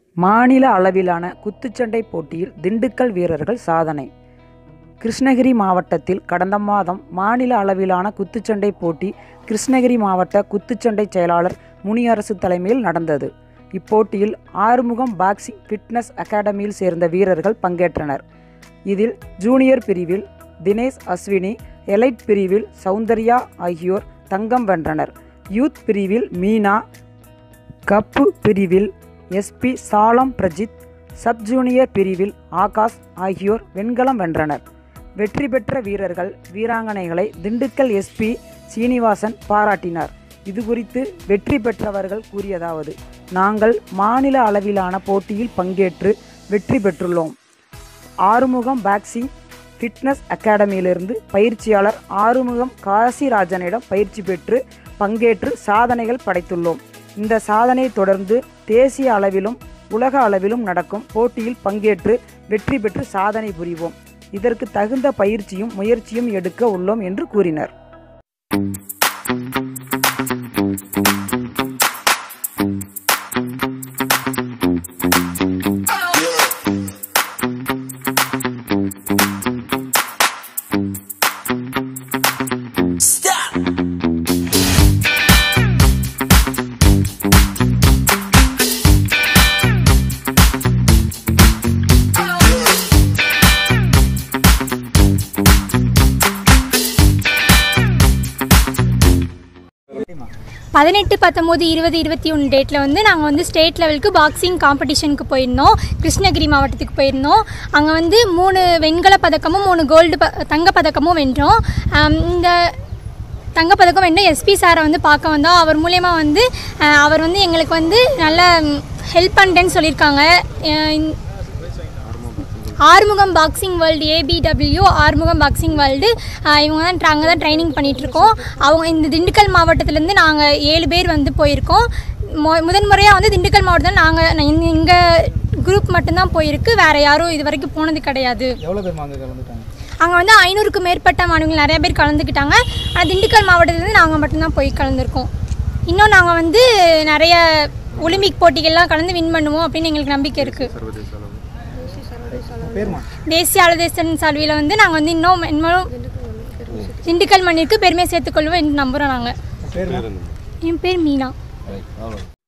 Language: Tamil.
மாநில அளவிலான குத்துச்சண்டை போட்டியில் திண்டுக்கல் வீரர்கள் சாதனை. கிருஷ்ணகிரி மாவட்டத்தில் கடந்த மாதம் மாநில அளவிலான குத்துச்சண்டை போட்டி கிருஷ்ணகிரி மாவட்ட குத்துச்சண்டை செயலாளர் முனியரசு தலைமையில் நடந்தது. இப்போட்டியில் ஆறுமுகம் பாக்ஸிங் ஃபிட்னஸ் அகாடமியில் சேர்ந்த வீரர்கள் பங்கேற்றனர். இதில் ஜூனியர் பிரிவில் தினேஷ் அஸ்வினி, எலைட் பிரிவில் சௌந்தர்யா ஆகியோர் தங்கம் வென்றனர். யூத் பிரிவில் மீனா, கப்பு பிரிவில் SP Salam Prajith, sub junior பிரிவில் ஆகாஷ் ஆகியோர் வெண்கலம் வென்றனர். வெற்றி பெற்ற வீரர்கள் வீராங்கனைகளை திண்டுக்கல் எஸ்பி சீனிவாசன் பாராட்டினார். இதுகுறித்து வெற்றி பெற்றவர்கள் கூறியதாவது: நாங்கள் மாநில அளவிலான போட்டியில் பங்கேற்று வெற்றி பெற்றுள்ளோம். ஆறுமுகம் பாக்ஸிங் ஃபிட்னஸ் அகாடமியிலிருந்து பயிற்சியாளர் ஆறுமுகம் காசிராஜனிடம் பயிற்சி பெற்று பங்கேற்று சாதனைகள் படைத்துள்ளோம். இந்த சாதனையை தொடர்ந்து தேசிய அளவிலும் உலக அளவிலும் நடக்கும் போட்டியில் பங்கேற்று வெற்றி பெற்று சாதனை புரிவோம். இதற்கு தகுந்த பயிற்சியும் முயற்சியும் எடுக்க உள்ளோம் என்று கூறினர். பதினெட்டு 19 20 21 டேட்டில் வந்து நாங்கள் வந்து ஸ்டேட் லெவலுக்கு பாக்ஸிங் காம்படிஷனுக்கு போயிருந்தோம். கிருஷ்ணகிரி மாவட்டத்துக்கு போயிருந்தோம். அங்கே வந்து 3 வெண்கல பதக்கமும் 3 கோல்டு தங்கப்பதக்கமும் வென்றோம். இந்த தங்கப்பதக்கம் வென்ற எஸ்பி சாரை வந்து பார்க்க வந்தோம். அவர் மூலயமா வந்து அவர் வந்து எங்களுக்கு வந்து நல்ல ஹெல்ப் பண்ணுறேன்னு சொல்லியிருக்காங்க. Arumugam boxing world ABW Arumugam boxing world அங்கே தான் ட்ரைனிங் பண்ணிகிட்ருக்கோம். அவங்க இந்த திண்டுக்கல் மாவட்டத்திலேருந்து நாங்கள் 7 பேர் வந்து போயிருக்கோம். முதன்முறையாக வந்து திண்டுக்கல் மாவட்டத்தில் நாங்கள் எங்கள் குரூப் மட்டும்தான் போயிருக்கு. வேறு யாரும் இது வரைக்கும் போனது கிடையாது. எவ்வளோ பேர் கலந்துட்டாங்க? அங்கே வந்து 500க்கும் மேற்பட்ட மாணவர்கள் நிறைய பேர் கலந்துக்கிட்டாங்க. ஆனால் திண்டுக்கல் மாவட்டத்திலேருந்து நாங்கள் மட்டும்தான் போய் கலந்துருக்கோம். இன்னும் நாங்கள் வந்து நிறைய ஒலிம்பிக் போட்டிகள்லாம் கலந்து வின் பண்ணுவோம் அப்படின்னு எங்களுக்கு நம்பிக்கை இருக்குது. தேசிய அளவு சால்வியில் வந்து நாங்கள் வந்து இன்னும் திண்டுக்கல் மண்ணிற்கு பெருமையை சேர்த்துக்கொள்வோம் என்று நம்புகிறோம். நாங்கள் என் பேர் மீனா.